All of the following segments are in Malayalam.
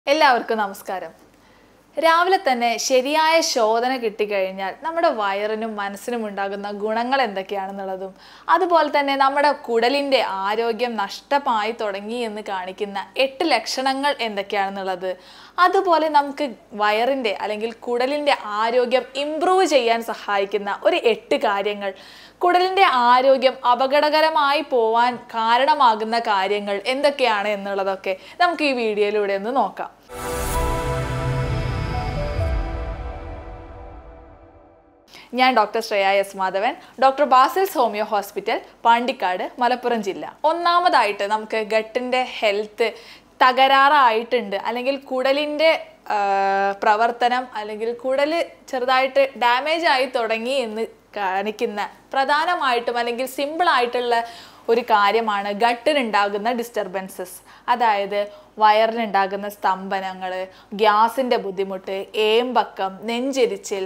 എല്ലാവർക്കും നമസ്കാരം. രാവിലെ തന്നെ ശരിയായ ശോധന കിട്ടിക്കഴിഞ്ഞാൽ നമ്മുടെ വയറിനും മനസ്സിനും ഉണ്ടാകുന്ന ഗുണങ്ങൾ എന്തൊക്കെയാണെന്നുള്ളതും അതുപോലെ തന്നെ നമ്മുടെ കുടലിൻ്റെ ആരോഗ്യം നഷ്ടമായി തുടങ്ങി എന്ന് കാണിക്കുന്ന 8 ലക്ഷണങ്ങൾ എന്തൊക്കെയാണെന്നുള്ളത്, അതുപോലെ നമുക്ക് വയറിൻ്റെ അല്ലെങ്കിൽ കുടലിൻ്റെ ആരോഗ്യം ഇംപ്രൂവ് ചെയ്യാൻ സഹായിക്കുന്ന ഒരു 8 കാര്യങ്ങൾ, കുടലിൻ്റെ ആരോഗ്യം അപകടകരമായി പോവാൻ കാരണമാകുന്ന കാര്യങ്ങൾ എന്തൊക്കെയാണ് എന്നുള്ളതൊക്കെ നമുക്ക് ഈ വീഡിയോയിലൂടെ ഒന്ന് നോക്കാം. ഞാൻ doctor Shreya S Madhavan, doctor Basil's homeo hospital, Pandikkad, Malappuram ജില്ല. ഒന്നാമതായിട്ട് നമുക്ക് ഗട്ടിൻ്റെ ഹെൽത്ത് തകരാറായിട്ടുണ്ട് അല്ലെങ്കിൽ കുടലിൻ്റെ പ്രവർത്തനം അല്ലെങ്കിൽ കുടൽ ചെറുതായിട്ട് ഡാമേജ് ആയി തുടങ്ങി എന്ന് കാണിക്കുന്ന പ്രധാനമായിട്ടും അല്ലെങ്കിൽ സിമ്പിളായിട്ടുള്ള ഒരു കാര്യമാണ് ഗട്ടിനുണ്ടാകുന്ന ഡിസ്റ്റർബൻസസ്. അതായത് വയറിനുണ്ടാകുന്ന സ്തംഭനങ്ങൾ, ഗ്യാസിൻ്റെ ബുദ്ധിമുട്ട്, ഏമ്പക്കം, നെഞ്ചെരിച്ചിൽ,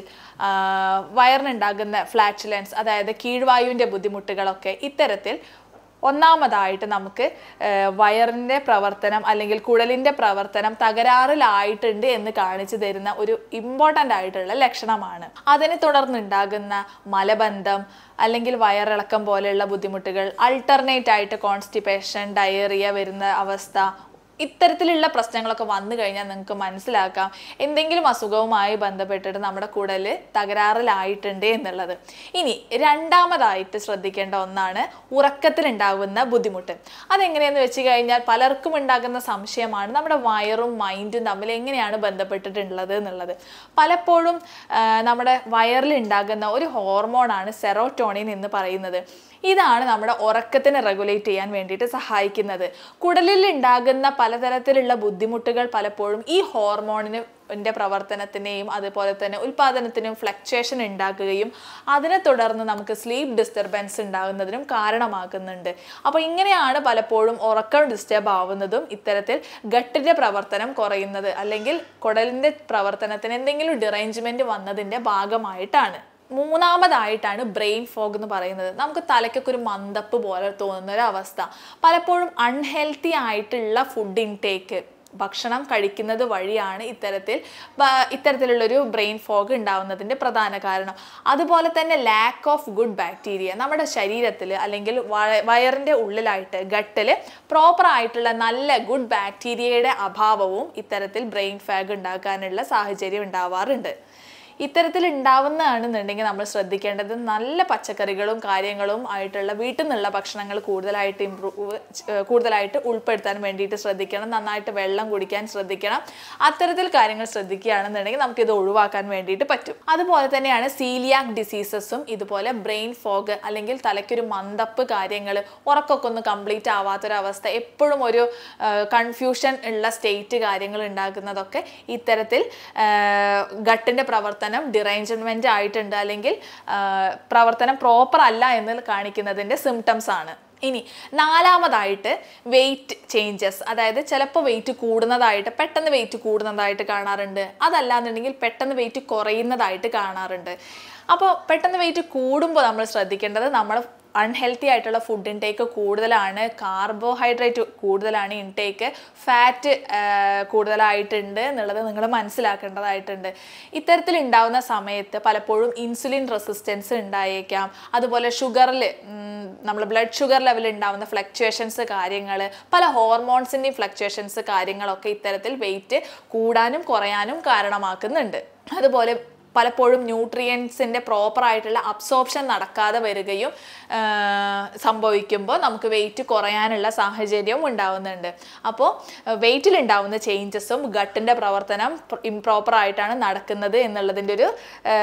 വയറിനുണ്ടാകുന്ന ഫ്ലാറ്റുലൻസ് അതായത് കീഴ്വായുവിൻ്റെ ബുദ്ധിമുട്ടുകളൊക്കെ ഇത്തരത്തിൽ ഒന്നാമതായിട്ട് നമുക്ക് വയറിൻ്റെ പ്രവർത്തനം അല്ലെങ്കിൽ കുടലിൻ്റെ പ്രവർത്തനം തകരാറിലായിട്ടുണ്ട് എന്ന് കാണിച്ചു തരുന്ന ഒരു ഇമ്പോർട്ടൻ്റ് ആയിട്ടുള്ള ലക്ഷണമാണ്. അതിനെ തുടർന്നുണ്ടാകുന്ന മലബന്ധം അല്ലെങ്കിൽ വയറിളക്കം പോലെയുള്ള ബുദ്ധിമുട്ടുകൾ, അൾട്ടർനേറ്റ് ആയിട്ട് കോൺസ്റ്റിപ്പേഷൻ, ഡയറിയ വരുന്ന അവസ്ഥ, ഇത്തരത്തിലുള്ള പ്രശ്നങ്ങളൊക്കെ വന്നു കഴിഞ്ഞാൽ നിങ്ങൾക്ക് മനസ്സിലാക്കാം എന്തെങ്കിലും അസുഖവുമായി ബന്ധപ്പെട്ടിട്ട് നമ്മുടെ കുടൽ തകരാറിലായിട്ടുണ്ട് എന്നുള്ളത്. ഇനി രണ്ടാമതായിട്ട് ശ്രദ്ധിക്കേണ്ട ഒന്നാണ് ഉറക്കത്തിനുണ്ടാകുന്ന ബുദ്ധിമുട്ട്. അതെങ്ങനെയെന്ന് വെച്ച് കഴിഞ്ഞാൽ പലർക്കും ഉണ്ടാകുന്ന സംശയമാണ് നമ്മുടെ വയറും മൈൻഡും തമ്മിൽ എങ്ങനെയാണ് ബന്ധപ്പെട്ടിട്ടുള്ളത് എന്നുള്ളത്. പലപ്പോഴും നമ്മുടെ വയറിൽ ഉണ്ടാകുന്ന ഒരു ഹോർമോണാണ് സെറോട്ടോണിൻ എന്ന് പറയുന്നത്. ഇതാണ് നമ്മുടെ ഉറക്കത്തിനെ റെഗുലേറ്റ് ചെയ്യാൻ വേണ്ടിയിട്ട് സഹായിക്കുന്നത്. കുടലിൽ ഉണ്ടാകുന്ന പലതരത്തിലുള്ള ബുദ്ധിമുട്ടുകൾ പലപ്പോഴും ഈ ഹോർമോണിൻ്റെ പ്രവർത്തനത്തിനെയും അതുപോലെ തന്നെ ഉൽപാദനത്തിനും ഫ്ലക്ച്വേഷൻ ഉണ്ടാക്കുകയും അതിനെ തുടർന്ന് നമുക്ക് സ്ലീപ്പ് ഡിസ്റ്റർബൻസ് ഉണ്ടാകുന്നതിനും കാരണമാകുന്നുണ്ട്. അപ്പോൾ ഇങ്ങനെയാണ് പലപ്പോഴും ഉറക്കം ഡിസ്റ്റർബ് ആവുന്നതും ഇത്തരത്തിൽ ഗട്ടിൻ്റെ പ്രവർത്തനം കുറയുന്നത് അല്ലെങ്കിൽ കുടലിൻ്റെ പ്രവർത്തനത്തിന് എന്തെങ്കിലും ഡിറേഞ്ച്മെൻറ്റ് വന്നതിൻ്റെ ഭാഗമായിട്ടാണ്. മൂന്നാമതായിട്ടാണ് ബ്രെയിൻ ഫോഗ് എന്ന് പറയുന്നത്. നമുക്ക് തലയ്ക്കൊക്കെ ഒരു മന്ദപ്പ് പോലെ തോന്നുന്ന ഒരു അവസ്ഥ. പലപ്പോഴും അൺഹെൽത്തി ആയിട്ടുള്ള ഫുഡ് ഇൻടേക്ക്, ഭക്ഷണം കഴിക്കുന്നത് വഴിയാണ് ഇത്തരത്തിലുള്ളൊരു ബ്രെയിൻ ഫോഗ് ഉണ്ടാവുന്നതിൻ്റെ പ്രധാന കാരണം. അതുപോലെ തന്നെ ലാക്ക് ഓഫ് ഗുഡ് ബാക്ടീരിയ, നമ്മുടെ ശരീരത്തിൽ അല്ലെങ്കിൽ വയറിൻ്റെ ഉള്ളിലായിട്ട് ഗട്ടിൽ പ്രോപ്പറായിട്ടുള്ള നല്ല ഗുഡ് ബാക്ടീരിയയുടെ അഭാവവും ഇത്തരത്തിൽ ബ്രെയിൻ ഫോഗ് ഉണ്ടാക്കാനുള്ള സാഹചര്യം ഉണ്ടാവാറുണ്ട്. ഇത്തരത്തിൽ ഉണ്ടാവുന്നതാണെന്നുണ്ടെങ്കിൽ നമ്മൾ ശ്രദ്ധിക്കേണ്ടത് നല്ല പച്ചക്കറികളും കാര്യങ്ങളും ആയിട്ടുള്ള വീട്ടിൽ നിന്നുള്ള ഭക്ഷണങ്ങൾ കൂടുതലായിട്ട് ഉൾപ്പെടുത്താൻ വേണ്ടിയിട്ട് ശ്രദ്ധിക്കണം. നന്നായിട്ട് വെള്ളം കുടിക്കാൻ ശ്രദ്ധിക്കണം. അത്തരത്തിൽ കാര്യങ്ങൾ ശ്രദ്ധിക്കുകയാണെന്നുണ്ടെങ്കിൽ നമുക്കിത് ഒഴിവാക്കാൻ വേണ്ടിയിട്ട് പറ്റും. അതുപോലെ തന്നെയാണ് സീലിയാക് ഡിസീസസും ഇതുപോലെ ബ്രെയിൻ ഫോഗ് അല്ലെങ്കിൽ തലയ്ക്കൊരു മന്ദപ്പ് കാര്യങ്ങൾ, ഉറക്കമൊക്കെ ഒന്ന് കംപ്ലീറ്റ് ആവാത്തൊരവസ്ഥ, എപ്പോഴും ഒരു കൺഫ്യൂഷൻ ഉള്ള സ്റ്റേറ്റ് കാര്യങ്ങൾ ഉണ്ടാക്കുന്നതൊക്കെ ഇത്തരത്തിൽ ഗട്ടിൻ്റെ പ്രവർത്തനം ഡിറേഞ്ച്മെന്റ് ആയിട്ടുണ്ട് അല്ലെങ്കിൽ പ്രവർത്തനം പ്രോപ്പർ അല്ല എന്ന് കാണിക്കുന്നതിൻ്റെ സിംറ്റംസ് ആണ്. ഇനി നാലാമതായിട്ട് വെയിറ്റ് ചേഞ്ചസ്, അതായത് ചിലപ്പോൾ പെട്ടെന്ന് വെയിറ്റ് കൂടുന്നതായിട്ട് കാണാറുണ്ട്. അതല്ലാന്നുണ്ടെങ്കിൽ പെട്ടെന്ന് വെയിറ്റ് കുറയുന്നതായിട്ട് കാണാറുണ്ട്. അപ്പോൾ പെട്ടെന്ന് വെയിറ്റ് കൂടുമ്പോൾ നമ്മൾ ശ്രദ്ധിക്കേണ്ടത് നമ്മൾ അൺഹെൽത്തി ആയിട്ടുള്ള ഫുഡ് ഇൻടേക്ക് കൂടുതലാണ്, കാർബോഹൈഡ്രേറ്റ് കൂടുതലാണ് ഇൻടേക്ക്, ഫാറ്റ് കൂടുതലായിട്ടുണ്ട് എന്നുള്ളത് നിങ്ങൾ മനസ്സിലാക്കേണ്ടതായിട്ടുണ്ട്. ഇത്തരത്തിൽ ഉണ്ടാകുന്ന സമയത്ത് പലപ്പോഴും ഇൻസുലിൻ റെസിസ്റ്റൻസ് ഉണ്ടായേക്കാം. അതുപോലെ ഷുഗറിൽ നമ്മൾ ബ്ലഡ് ഷുഗർ ലെവൽ ഉണ്ടാകുന്ന ഫ്ലക്ച്വേഷൻസ് കാര്യങ്ങൾ, പല ഹോർമോൺസിൻ്റെയും ഫ്ലക്ച്വേഷൻസ് കാര്യങ്ങളൊക്കെ ഇത്തരത്തിൽ വെയിറ്റ് കൂടാനും കുറയാനും കാരണമാക്കുന്നുണ്ട്. അതുപോലെ പലപ്പോഴും ന്യൂട്രിയൻസിൻ്റെ പ്രോപ്പറായിട്ടുള്ള അബ്സോർപ്ഷൻ നടക്കാതെ വരികയും സംഭവിക്കുമ്പോൾ നമുക്ക് വെയിറ്റ് കുറയാനുള്ള സാഹചര്യവും ഉണ്ടാവുന്നുണ്ട്. അപ്പോൾ വെയിറ്റിലുണ്ടാവുന്ന ചേഞ്ചസും ഗട്ടിൻ്റെ പ്രവർത്തനം ഇംപ്രോപ്പറായിട്ടാണ് നടക്കുന്നത് എന്നുള്ളതിൻ്റെ ഒരു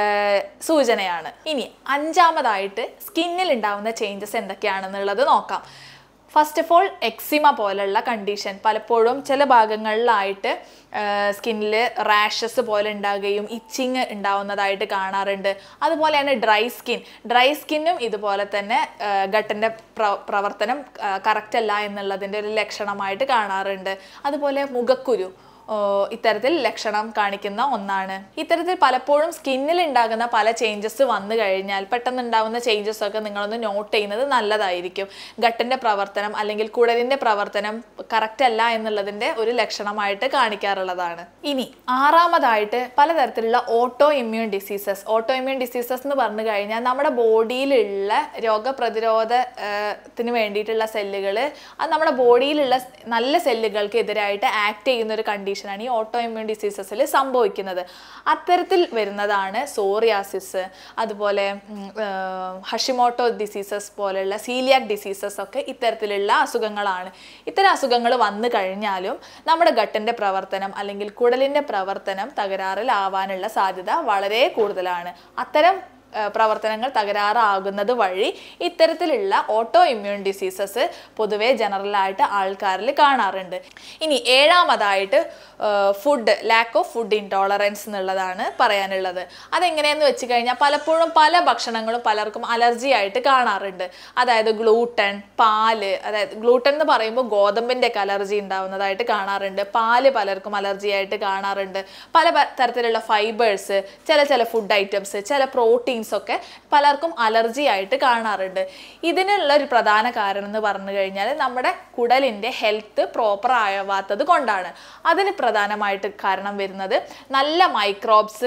സൂചനയാണ്. ഇനി അഞ്ചാമതായിട്ട് സ്കിന്നിൽ ഉണ്ടാവുന്ന ചേഞ്ചസ് എന്തൊക്കെയാണെന്നുള്ളത് നോക്കാം. ഫസ്റ്റ് ഓഫ് ഓൾ എക്സിമ പോലുള്ള കണ്ടീഷൻ, പലപ്പോഴും ചില ഭാഗങ്ങളിലായിട്ട് സ്കിന്നിൽ റാഷസ് പോലെ ഉണ്ടാകുകയും ഇച്ചിങ് ഉണ്ടാവുന്നതായിട്ട് കാണാറുണ്ട്. അതുപോലെയാണ് ഡ്രൈ സ്കിന്നും ഇതുപോലെ തന്നെ ഗട്ടിൻ്റെ പ്രവർത്തനം കറക്റ്റ് അല്ല എന്നുള്ളതിൻ്റെ ഒരു ലക്ഷണമായിട്ട് കാണാറുണ്ട്. അതുപോലെ മുഖക്കുരു, ഇത്തരത്തിൽ ലക്ഷണം കാണിക്കുന്ന ഒന്നാണ്. ഇത്തരത്തിൽ പലപ്പോഴും സ്കിന്നിൽ ഉണ്ടാകുന്ന പല ചേഞ്ചസ് വന്നു കഴിഞ്ഞാൽ പെട്ടെന്ന് ഉണ്ടാകുന്ന ചേഞ്ചസ് ഒക്കെ നിങ്ങളൊന്ന് നോട്ട് ചെയ്യുന്നത് നല്ലതായിരിക്കും. ഗട്ടിന്റെ പ്രവർത്തനം അല്ലെങ്കിൽ കുടലിന്റെ പ്രവർത്തനം കറക്റ്റ് അല്ല എന്നുള്ളതിന്റെ ഒരു ലക്ഷണമായിട്ട് കാണിക്കാറുള്ളതാണ്. ഇനി ആറാമതായിട്ട് പലതരത്തിലുള്ള ഓട്ടോ ഇമ്മ്യൂൺ ഡിസീസസ് എന്ന് പറഞ്ഞു കഴിഞ്ഞാൽ നമ്മുടെ ബോഡിയിലുള്ള രോഗപ്രതിരോധത്തിന് വേണ്ടിയിട്ടുള്ള സെല്ലുകൾ അത് നമ്മുടെ ബോഡിയിലുള്ള നല്ല സെല്ലുകൾക്ക് എതിരായിട്ട് ആക്ട് ചെയ്യുന്ന ഒരു കണ്ടീഷനാണ് ഈ ഓട്ടോ ഇമ്മ്യൂൺ ഡിസീസസിൽ സംഭവിക്കുന്നത്. അത്തരത്തിൽ വരുന്നതാണ് സോറിയാസിസ്, അതുപോലെ ഹഷിമോട്ടോ ഡിസീസസ് പോലെയുള്ള സീലിയാക് ഡിസീസസ് ഒക്കെ ഇത്തരത്തിലുള്ള അസുഖങ്ങളാണ്. ഇത്തരം അസുഖങ്ങൾ വന്നു കഴിഞ്ഞാലും നമ്മുടെ ഗട്ടിന്റെ പ്രവർത്തനം അല്ലെങ്കിൽ കുടലിന്റെ പ്രവർത്തനം തകരാറിലാവാനുള്ള സാധ്യത വളരെ കൂടുതലാണ്. അത്തരം പ്രവർത്തനങ്ങൾ തകരാറാകുന്നത് വഴി ഇത്തരത്തിലുള്ള ഓട്ടോ ഇമ്മ്യൂൺ ഡിസീസസ് പൊതുവെ ജനറലായിട്ട് ആൾക്കാരിൽ കാണാറുണ്ട്. ഇനി ഏഴാമതായിട്ട് ലാക്ക് ഓഫ് ഫുഡ് ഇൻടോളറൻസ് എന്നുള്ളതാണ് പറയാനുള്ളത്. അതെങ്ങനെയെന്ന് വെച്ച് കഴിഞ്ഞാൽ പലപ്പോഴും പല ഭക്ഷണങ്ങളും പലർക്കും അലർജി ആയിട്ട് കാണാറുണ്ട്. അതായത് ഗ്ലൂട്ടൻ, പാല്, അതായത് ഗ്ലൂട്ടൻ എന്ന് പറയുമ്പോൾ ഗോതമ്പിൻ്റെ ഒക്കെ അലർജി ഉണ്ടാവുന്നതായിട്ട് കാണാറുണ്ട്. പാല് പലർക്കും അലർജി ആയിട്ട് കാണാറുണ്ട്. പല തരത്തിലുള്ള ഫൈബേഴ്സ്, ചില ഫുഡ് ഐറ്റംസ്, ചില പ്രോട്ടീൻ ഒക്കെ പലർക്കും അലർജി ആയിട്ട് കാണാറുണ്ട്. ഇതിനുള്ള ഒരു പ്രധാന കാരണം എന്ന് പറഞ്ഞു കഴിഞ്ഞാൽ നമ്മുടെ കുടലിന്റെ ഹെൽത്ത് പ്രോപ്പർ ആവാത്തത് കൊണ്ടാണ്. അതിന് പ്രധാനമായിട്ട് കാരണം വരുന്നത് നല്ല മൈക്രോബ്സ്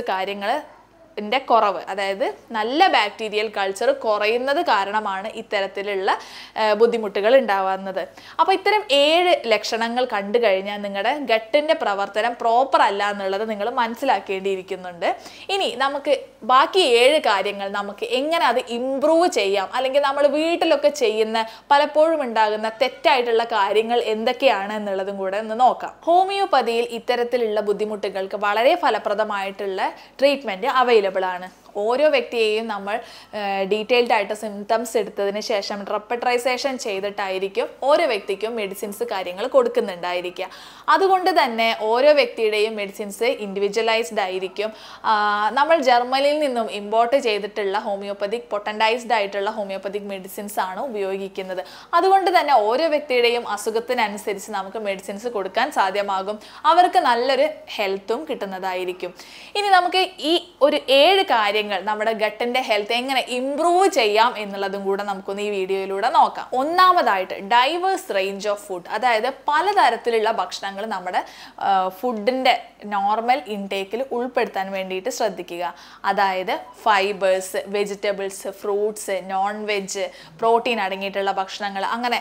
കുറവ്, അതായത് നല്ല ബാക്ടീരിയൽ കൾച്ചർ കുറയുന്നത് കാരണമാണ് ഇത്തരത്തിലുള്ള ബുദ്ധിമുട്ടുകൾ ഉണ്ടാവുന്നത്. അപ്പോൾ ഇത്തരം 7 ലക്ഷണങ്ങൾ കണ്ടു കഴിഞ്ഞാൽ നിങ്ങളുടെ ഗട്ടിന്റെ പ്രവർത്തനം പ്രോപ്പർ അല്ല എന്നുള്ളത് നിങ്ങൾ മനസ്സിലാക്കേണ്ടിയിരിക്കുന്നുണ്ട്. ഇനി നമുക്ക് ബാക്കി 7 കാര്യങ്ങൾ നമുക്ക് എങ്ങനെ അത് ഇംപ്രൂവ് ചെയ്യാം, അല്ലെങ്കിൽ നമ്മൾ വീട്ടിലൊക്കെ ചെയ്യുന്ന പലപ്പോഴും ഉണ്ടാകുന്ന തെറ്റായിട്ടുള്ള കാര്യങ്ങൾ എന്തൊക്കെയാണ് എന്നുള്ളതും കൂടെ ഒന്ന് നോക്കാം. ഹോമിയോപ്പതിയിൽ ഇത്തരത്തിലുള്ള ബുദ്ധിമുട്ടുകൾക്ക് വളരെ ഫലപ്രദമായിട്ടുള്ള ട്രീറ്റ്മെന്റ് അവൈലബിൾ ആണ്. ഓരോ വ്യക്തിയെയും നമ്മൾ ഡീറ്റെയിൽഡ് ആയിട്ട് സിംറ്റംസ് എടുത്തതിന് ശേഷം റെപ്പട്രൈസേഷൻ ചെയ്തിട്ടായിരിക്കും ഓരോ വ്യക്തിക്കും മെഡിസിൻസ് കാര്യങ്ങൾ കൊടുക്കുന്നുണ്ടായിരിക്കുക. അതുകൊണ്ട് തന്നെ ഓരോ വ്യക്തിയുടെയും മെഡിസിൻസ് ഇൻഡിവിജ്വലൈസ്ഡ് ആയിരിക്കും. നമ്മൾ ജർമ്മനിയിൽ നിന്നും ഇമ്പോർട്ട് ചെയ്തിട്ടുള്ള പൊട്ടൻഡൈസ്ഡ് ആയിട്ടുള്ള ഹോമിയോപ്പതിക് മെഡിസിൻസ് ആണ് ഉപയോഗിക്കുന്നത്. അതുകൊണ്ട് തന്നെ ഓരോ വ്യക്തിയുടെയും അസുഖത്തിനനുസരിച്ച് നമുക്ക് മെഡിസിൻസ് കൊടുക്കാൻ സാധ്യമാകും. അവർക്ക് നല്ലൊരു ഹെൽത്തും കിട്ടുന്നതായിരിക്കും. ഇനി നമുക്ക് ഈ ഒരു 7 കാര്യങ്ങൾ നമ്മുടെ ഗട്ടിന്റെ ഹെൽത്ത് എങ്ങനെ ഇംപ്രൂവ് ചെയ്യാം എന്നുള്ളതും കൂടെ നമുക്കൊന്ന് ഈ വീഡിയോയിലൂടെ നോക്കാം. ഒന്നാമതായിട്ട് ഡൈവേഴ്സ് റേഞ്ച് ഓഫ് ഫുഡ്, അതായത് പലതരത്തിലുള്ള ഭക്ഷണങ്ങൾ നമ്മുടെ ഫുഡിന്റെ നോർമൽ ഇൻടേക്കിൽ ഉൾപ്പെടുത്താൻ വേണ്ടിയിട്ട് ശ്രദ്ധിക്കുക. അതായത് fibres, vegetables, fruits, non veg, protein അടങ്ങിയിട്ടുള്ള ഭക്ഷണങ്ങൾ, അങ്ങനെ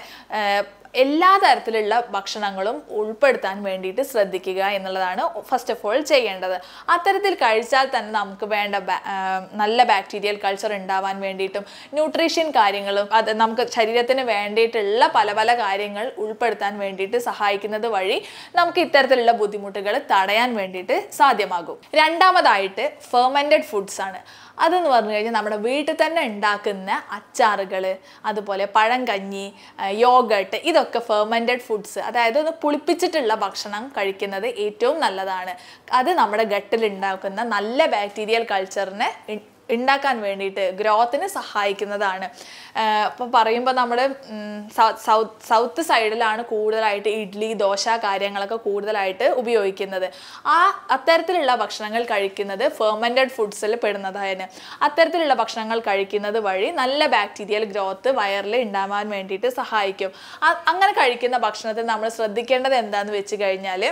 എല്ലാ തരത്തിലുള്ള ഭക്ഷണങ്ങളും ഉൾപ്പെടുത്താൻ വേണ്ടിയിട്ട് ശ്രദ്ധിക്കുക എന്നുള്ളതാണ് ഫസ്റ്റ് ഓഫ് ഓൾ ചെയ്യേണ്ടത്. അത്തരത്തിൽ കഴിച്ചാൽ തന്നെ നമുക്ക് വേണ്ട നല്ല ബാക്ടീരിയൽ കൾച്ചർ ഉണ്ടാവാൻ വേണ്ടിയിട്ടും ന്യൂട്രീഷൻ കാര്യങ്ങളും അത് നമുക്ക് ശരീരത്തിന് വേണ്ടിയിട്ടുള്ള പല കാര്യങ്ങൾ ഉൾപ്പെടുത്താൻ വേണ്ടിയിട്ട് സഹായിക്കുന്നത് വഴി നമുക്ക് ഇത്തരത്തിലുള്ള ബുദ്ധിമുട്ടുകൾ തടയാൻ വേണ്ടിയിട്ട് സാധ്യമാകും. രണ്ടാമതായിട്ട് ഫെർമെൻറ്റഡ് ഫുഡ്സ് ആണ്. അതെന്ന് പറഞ്ഞു കഴിഞ്ഞാൽ നമ്മുടെ വീട്ടിൽ തന്നെ ഉണ്ടാക്കുന്ന അച്ചാറുകൾ, അതുപോലെ പഴങ്കഞ്ഞി, യോഗട്ട്, ഇതൊക്കെ ഫെർമെൻറ്റഡ് ഫുഡ്സ്, അതായത് ഒന്ന് പുളിപ്പിച്ചിട്ടുള്ള ഭക്ഷണം കഴിക്കുന്നത് ഏറ്റവും നല്ലതാണ്. അത് നമ്മുടെ ഗട്ടിൽ ഉണ്ടാക്കുന്ന നല്ല ബാക്ടീരിയൽ കൾച്ചറിനെ ഉണ്ടാക്കാൻ വേണ്ടിയിട്ട് ഗ്രോത്തിന് സഹായിക്കുന്നതാണ്. ഇപ്പോൾ പറയുമ്പോൾ നമ്മൾ സൗത്ത് സൈഡിലാണ് കൂടുതലായിട്ട് ഇഡ്ഡലി, ദോശ കാര്യങ്ങളൊക്കെ കൂടുതലായിട്ട് ഉപയോഗിക്കുന്നത്. അത്തരത്തിലുള്ള ഭക്ഷണങ്ങൾ കഴിക്കുന്നത് ഫെർമെൻറ്റഡ് ഫുഡ്സിൽ പെടുന്നതാണ്. അത്തരത്തിലുള്ള ഭക്ഷണങ്ങൾ കഴിക്കുന്നത് വഴി നല്ല ബാക്ടീരിയൽ ഗ്രോത്ത് വയറിൽ ഉണ്ടാവാൻ വേണ്ടിയിട്ട് സഹായിക്കും. അങ്ങനെ കഴിക്കുന്ന ഭക്ഷണത്തിൽ നമ്മൾ ശ്രദ്ധിക്കേണ്ടത് എന്താണെന്ന് വെച്ച് കഴിഞ്ഞാൽ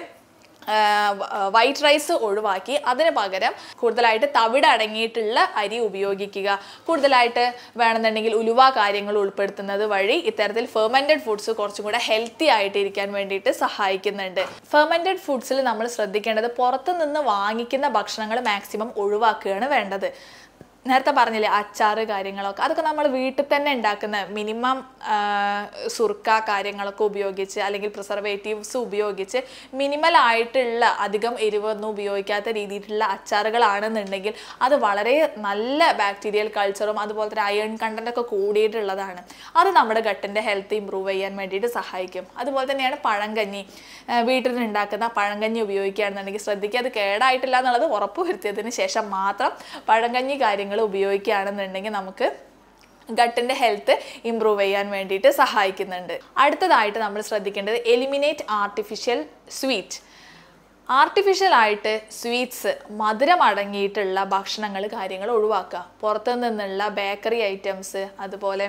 വൈറ്റ് റൈസ് ഒഴിവാക്കി അതിന് പകരം കൂടുതലായിട്ട് തവിട് അടങ്ങിയിട്ടുള്ള അരി ഉപയോഗിക്കുക. കൂടുതലായിട്ട് വേണമെന്നുണ്ടെങ്കിൽ ഉലുവ കാര്യങ്ങൾ ഉൾപ്പെടുത്തുന്നത് വഴി ഇത്തരത്തിൽ ഫെർമെൻറ്റഡ് ഫുഡ്സ് കുറച്ചും കൂടെ ഹെൽത്തി ആയിട്ട് ഇരിക്കാൻ വേണ്ടിയിട്ട് സഹായിക്കുന്നുണ്ട്. ഫെർമെൻറ്റഡ് ഫുഡ്സിൽ നമ്മൾ ശ്രദ്ധിക്കേണ്ടത് പുറത്തു നിന്ന് വാങ്ങിക്കുന്ന ഭക്ഷണങ്ങൾ മാക്സിമം ഒഴിവാക്കുകയാണ് വേണ്ടത്. നേരത്തെ പറഞ്ഞില്ലേ അച്ചാറ് കാര്യങ്ങളൊക്കെ, അതൊക്കെ നമ്മൾ വീട്ടിൽ തന്നെ ഉണ്ടാക്കുന്ന മിനിമം സുർക്ക കാര്യങ്ങളൊക്കെ ഉപയോഗിച്ച് അല്ലെങ്കിൽ പ്രിസർവേറ്റീവ്സ് ഉപയോഗിച്ച് മിനിമൽ ആയിട്ടുള്ള അധികം എരിവൊന്നും ഉപയോഗിക്കാത്ത രീതിയിലുള്ള അച്ചാറുകളാണെന്നുണ്ടെങ്കിൽ അത് വളരെ നല്ല ബാക്ടീരിയൽ കൾച്ചറും അതുപോലെ തന്നെ അയൺ കണ്ടൻ്റൊക്കെ കൂടിയിട്ടുള്ളതാണ്. അത് നമ്മുടെ ഗട്ടിൻ്റെ ഹെൽത്ത് ഇമ്പ്രൂവ് ചെയ്യാൻ വേണ്ടിയിട്ട് സഹായിക്കും. അതുപോലെ തന്നെയാണ് പഴങ്കഞ്ഞി. വീട്ടിൽ നിന്നുണ്ടാക്കുന്ന പഴങ്കഞ്ഞി ഉപയോഗിക്കുകയാണെന്നുണ്ടെങ്കിൽ ശ്രദ്ധിക്കുക, അത് കേടായിട്ടില്ല എന്നുള്ളത് ഉറപ്പുവരുത്തിയതിന് ശേഷം മാത്രം പഴങ്കഞ്ഞി കാര്യങ്ങൾ ഉപയോഗിക്കുകയാണെന്നുണ്ടെങ്കിൽ നമുക്ക് ഗട്ടിൻ്റെ ഹെൽത്ത് ഇമ്പ്രൂവ് ചെയ്യാൻ വേണ്ടിയിട്ട് സഹായിക്കുന്നുണ്ട്. അടുത്തതായിട്ട് നമ്മൾ ശ്രദ്ധിക്കേണ്ടത് എലിമിനേറ്റ് ആർട്ടിഫിഷ്യൽ സ്വീറ്റ്. ആർട്ടിഫിഷ്യൽ ആയിട്ട് സ്വീറ്റ്സ് മധുരം അടങ്ങിയിട്ടുള്ള ഭക്ഷണങ്ങൾ കാര്യങ്ങൾ ഒഴിവാക്കുക. പുറത്തു നിന്നുള്ള ബേക്കറി ഐറ്റംസ്, അതുപോലെ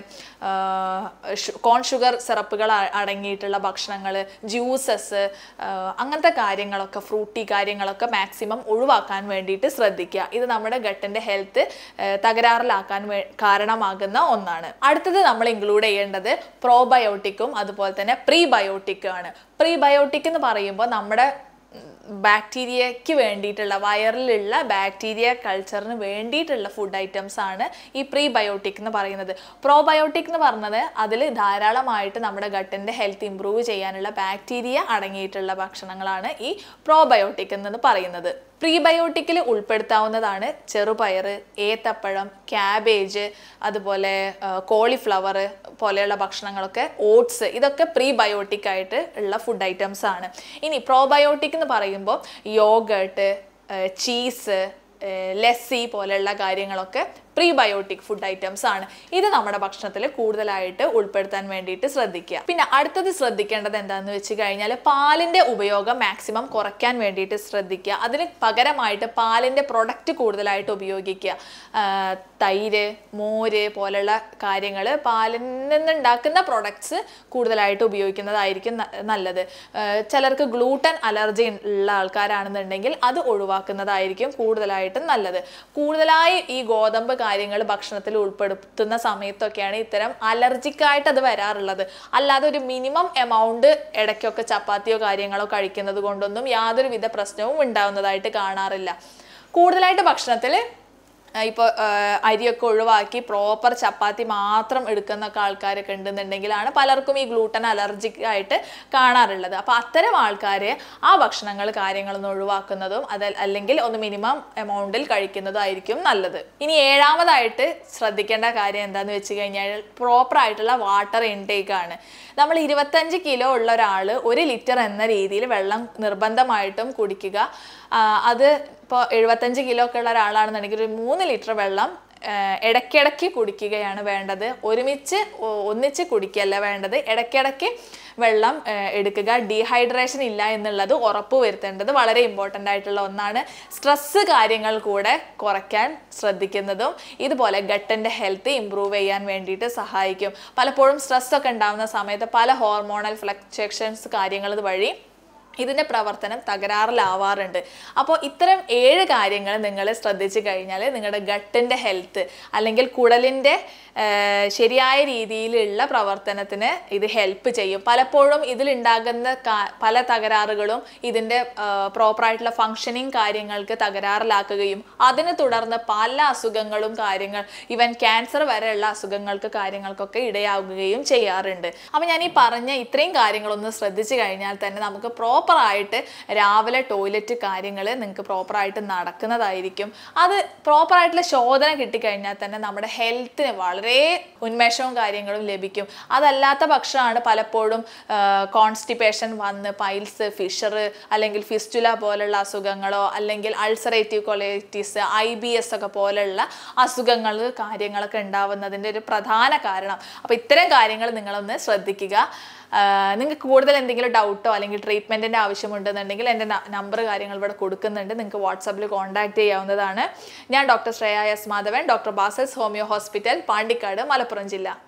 കോൺ ഷുഗർ സിറപ്പുകൾ അടങ്ങിയിട്ടുള്ള ഭക്ഷണങ്ങൾ, ജ്യൂസസ്, അങ്ങനത്തെ കാര്യങ്ങളൊക്കെ, ഫ്രൂട്ടി കാര്യങ്ങളൊക്കെ മാക്സിമം ഒഴിവാക്കാൻ വേണ്ടിയിട്ട് ശ്രദ്ധിക്കുക. ഇത് നമ്മുടെ ഗട്ടിൻ്റെ ഹെൽത്ത് തകരാറിലാക്കാൻ കാരണമാകുന്ന ഒന്നാണ്. അടുത്തത് നമ്മൾ ഇൻക്ലൂഡ് ചെയ്യേണ്ടത് പ്രോബയോട്ടിക്കും അതുപോലെ തന്നെ പ്രീബയോട്ടിക്കും ആണ്. പ്രീബയോട്ടിക് എന്ന് പറയുമ്പോൾ നമ്മുടെ ബാക്ടീരിയയ്ക്ക് വേണ്ടിയിട്ടുള്ള, വയറിലുള്ള ബാക്ടീരിയ കൾച്ചറിന് വേണ്ടിയിട്ടുള്ള ഫുഡ് ഐറ്റംസ് ആണ് ഈ പ്രീബയോട്ടിക് എന്ന് പറയുന്നത്. പ്രോബയോട്ടിക് എന്ന് പറഞ്ഞത് അതിൽ ധാരാളമായിട്ട് നമ്മുടെ ഗട്ടിൻ്റെ ഹെൽത്ത് ഇംപ്രൂവ് ചെയ്യാനുള്ള ബാക്ടീരിയ അടങ്ങിയിട്ടുള്ള ഭക്ഷണങ്ങളാണ് ഈ പ്രോബയോട്ടിക് എന്ന് പറയുന്നത്. പ്രീബയോട്ടിക്കിൽ ഉൾപ്പെടുത്താവുന്നതാണ് ചെറുപയർ, ഏത്തപ്പഴം, ക്യാബേജ്, അതുപോലെ കോളിഫ്ലവർ പോലെയുള്ള ഭക്ഷണങ്ങളൊക്കെ, ഓട്സ്, ഇതൊക്കെ പ്രീബയോട്ടിക് ആയിട്ട് ഉള്ള ഫുഡ് ഐറ്റംസ് ആണ്. ഇനി പ്രോബയോട്ടിക് എന്ന് പറയുമ്പോൾ യോഗർട്ട്, ചീസ്, ലസ്സി പോലെയുള്ള കാര്യങ്ങളൊക്കെ പ്രീബയോട്ടിക് ഫുഡ് ഐറ്റംസ് ആണ്. ഇത് നമ്മുടെ ഭക്ഷണത്തിൽ കൂടുതലായിട്ട് ഉൾപ്പെടുത്താൻ വേണ്ടിയിട്ട് ശ്രദ്ധിക്കുക. പിന്നെ അടുത്തത് ശ്രദ്ധിക്കേണ്ടത് എന്താണെന്ന് വെച്ച് കഴിഞ്ഞാൽ പാലിൻ്റെ ഉപയോഗം മാക്സിമം കുറയ്ക്കാൻ വേണ്ടിയിട്ട് ശ്രദ്ധിക്കുക. അതിന് പകരമായിട്ട് പാലിൻ്റെ പ്രൊഡക്റ്റ് കൂടുതലായിട്ട് ഉപയോഗിക്കുക. തൈര്, മോര് പോലെയുള്ള കാര്യങ്ങൾ, പാലിൽ നിന്നുണ്ടാക്കുന്ന പ്രൊഡക്ട്സ് കൂടുതലായിട്ട് ഉപയോഗിക്കുന്നതായിരിക്കും നല്ലത്. ചിലർക്ക് ഗ്ലൂട്ടൻ അലർജി ഉള്ള ആൾക്കാരാണെന്നുണ്ടെങ്കിൽ അത് ഒഴിവാക്കുന്നതായിരിക്കും കൂടുതലായിട്ടും നല്ലത്. കൂടുതലായി ഈ ഗോതമ്പ് കാര്യങ്ങൾ ഭക്ഷണത്തിൽ ഉൾപ്പെടുത്തുന്ന സമയത്തൊക്കെയാണ് ഇത്തരം അലർജിക്കായിട്ട് അത് വരാറുള്ളത്. അല്ലാതെ ഒരു മിനിമം എമൗണ്ട് ഇടയ്ക്കൊക്കെ ചപ്പാത്തിയോ കാര്യങ്ങളോ കഴിക്കുന്നത് കൊണ്ടൊന്നും യാതൊരുവിധ പ്രശ്നവും ഉണ്ടാവുന്നതായിട്ട് കാണാറില്ല. കൂടുതലായിട്ട് ഭക്ഷണത്തിൽ ഇപ്പോൾ അരിയൊക്കെ ഒഴിവാക്കി പ്രോപ്പർ ചപ്പാത്തി മാത്രം എടുക്കുന്നൊക്കെ ആൾക്കാരൊക്കെ ഉണ്ടെന്നുണ്ടെങ്കിലാണ് പലർക്കും ഈ ഗ്ലൂട്ടൻ അലർജിക് ആയിട്ട് കാണാറുള്ളത്. അപ്പോൾ അത്തരം ആൾക്കാർ ആ ഭക്ഷണങ്ങൾ കാര്യങ്ങളൊന്നും ഒഴിവാക്കുന്നതും അല്ലെങ്കിൽ ഒന്ന് മിനിമം എമൗണ്ടിൽ കഴിക്കുന്നതും ആയിരിക്കും നല്ലത്. ഇനി ഏഴാമതായിട്ട് ശ്രദ്ധിക്കേണ്ട കാര്യം എന്താണെന്ന് വെച്ച് കഴിഞ്ഞാൽ പ്രോപ്പറായിട്ടുള്ള വാട്ടർ ഇൻടേക്ക് ആണ്. നമ്മൾ 25 കിലോ ഉള്ള ഒരാൾ 1 ലിറ്റർ എന്ന രീതിയിൽ വെള്ളം നിർബന്ധമായിട്ടും കുടിക്കുക. അത് ഇപ്പോൾ 75 കിലോ ഒക്കെ ഉള്ള ഒരാളാണെന്നുണ്ടെങ്കിൽ ഒരു 3 ലിറ്റർ വെള്ളം ഇടയ്ക്കിടയ്ക്ക് കുടിക്കുകയാണ് വേണ്ടത്. ഒന്നിച്ച് കുടിക്കുകയല്ല വേണ്ടത്. ഇടയ്ക്കിടയ്ക്ക് വെള്ളം എടുക്കുക. ഡീഹൈഡ്രേഷൻ ഇല്ല എന്നുള്ളത് ഉറപ്പ് വരുത്തേണ്ടത് വളരെ ഇമ്പോർട്ടൻ്റ് ആയിട്ടുള്ള ഒന്നാണ്. സ്ട്രെസ്സ് കാര്യങ്ങൾ കൂടെ കുറയ്ക്കാൻ ശ്രദ്ധിക്കുന്നതും ഇതുപോലെ ഗട്ടിൻ്റെ ഹെൽത്ത് ഇമ്പ്രൂവ് ചെയ്യാൻ വേണ്ടിയിട്ട് സഹായിക്കും. പലപ്പോഴും സ്ട്രെസ്സൊക്കെ ഉണ്ടാകുന്ന സമയത്ത് പല ഹോർമോണൽ ഫ്ലക്ച്വേഷൻസ് കാര്യങ്ങൾ വഴി ഇതിൻ്റെ പ്രവർത്തനം തകരാറിലാവാറുണ്ട്. അപ്പോൾ ഇത്തരം 7 കാര്യങ്ങൾ നിങ്ങൾ ശ്രദ്ധിച്ചു കഴിഞ്ഞാൽ നിങ്ങളുടെ ഗട്ടിൻ്റെ ഹെൽത്ത് അല്ലെങ്കിൽ കുടലിൻ്റെ ശരിയായ രീതിയിലുള്ള പ്രവർത്തനത്തിന് ഇത് ഹെൽപ്പ് ചെയ്യും. പലപ്പോഴും ഇതിലുണ്ടാകുന്ന പല തകരാറുകളും ഇതിൻ്റെ പ്രോപ്പറായിട്ടുള്ള ഫങ്ഷനിങ് കാര്യങ്ങൾക്ക് തകരാറിലാക്കുകയും അതിനെ തുടർന്ന് പല അസുഖങ്ങളും ഈവൻ ക്യാൻസർ വരെയുള്ള അസുഖങ്ങൾക്ക് കാര്യങ്ങൾക്കൊക്കെ ഇടയാവുകയും ചെയ്യാറുണ്ട്. അപ്പോൾ ഞാൻ ഈ പറഞ്ഞ ഇത്രയും കാര്യങ്ങളൊന്ന് ശ്രദ്ധിച്ചു കഴിഞ്ഞാൽ തന്നെ നമുക്ക് പ്രോപ്പറായിട്ട് രാവിലെ ടോയ്ലറ്റ് കാര്യങ്ങൾ നിങ്ങൾക്ക് പ്രോപ്പറായിട്ട് നടക്കുന്നതായിരിക്കും. അത് പ്രോപ്പറായിട്ടുള്ള ശോധന കിട്ടിക്കഴിഞ്ഞാൽ തന്നെ നമ്മുടെ ഹെൽത്തിന് വളരെ ഉന്മേഷവും കാര്യങ്ങളും ലഭിക്കും. അതല്ലാത്ത പക്ഷമാണ് പലപ്പോഴും കോൺസ്റ്റിപ്പേഷൻ വന്ന് പൈൽസ്, ഫിഷർ അല്ലെങ്കിൽ ഫിസ്റ്റുല പോലുള്ള അസുഖങ്ങളോ അല്ലെങ്കിൽ അൾസറേറ്റീവ് കൊളൈറ്റിസ്, IBS ഒക്കെ പോലുള്ള അസുഖങ്ങൾ കാര്യങ്ങളൊക്കെ ഉണ്ടാവുന്നതിൻ്റെ ഒരു പ്രധാന കാരണം. അപ്പോൾ ഇത്തരം കാര്യങ്ങൾ നിങ്ങളൊന്ന് ശ്രദ്ധിക്കുക. നിങ്ങൾക്ക് കൂടുതൽ എന്തെങ്കിലും ഡൗട്ടോ അല്ലെങ്കിൽ ട്രീറ്റ്മെൻറ്റിൻ്റെ ആവശ്യമുണ്ടെന്നുണ്ടെങ്കിൽ എൻ്റെ നമ്പർ കാര്യങ്ങൾ ഇവിടെ കൊടുക്കുന്നുണ്ട്. നിങ്ങൾക്ക് വാട്സാപ്പിൽ കോൺടാക്ട് ചെയ്യാവുന്നതാണ്. ഞാൻ doctor Shreya S Madhavan, doctor Basil's homeo hospital, Pandikkad, Malappuram ജില്ല.